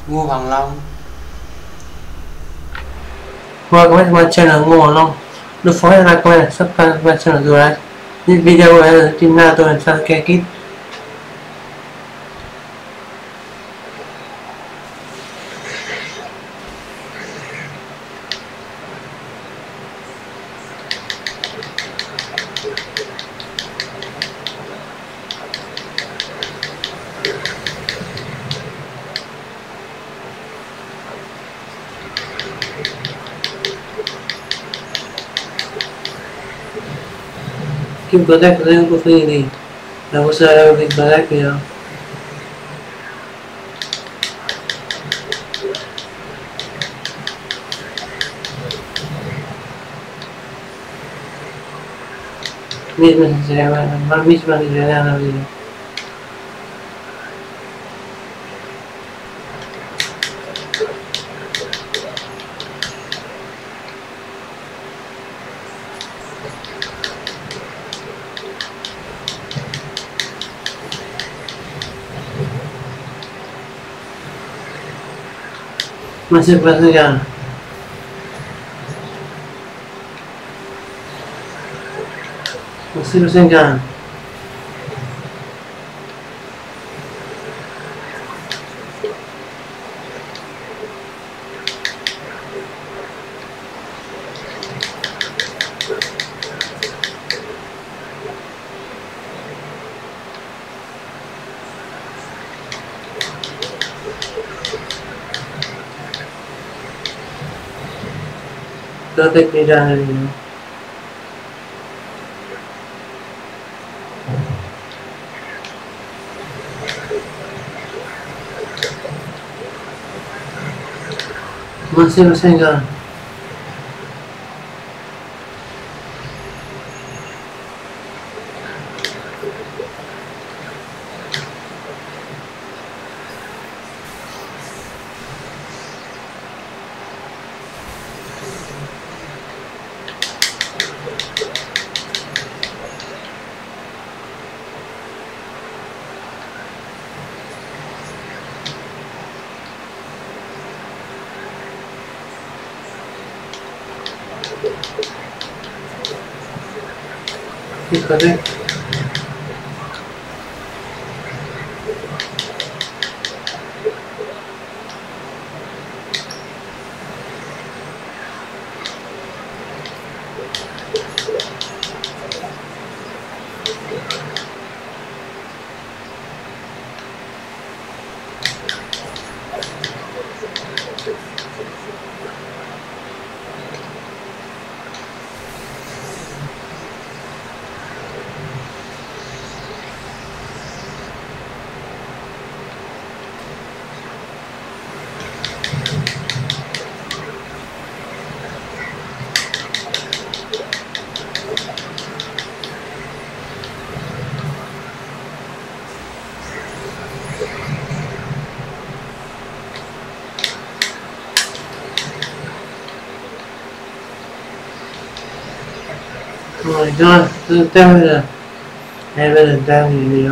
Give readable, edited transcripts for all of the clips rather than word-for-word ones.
Ngô Hoàng Long. Welcome to my channel Ngô Hoàng Long. Don't forget to like, comment, and subscribe to my channel guys. This video is team NATO and Southgate Kid. Keep protect the young community. I was everything protect you. Misma sinceramente, video. Masih bersejarah. Masih bersejarah. Protect me down here. Masih bersejarah. Keep connect. Oh my god, tell me that. I haven't done the video.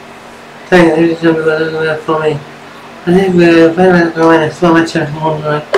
Thank you for me. I think we're very much so much more.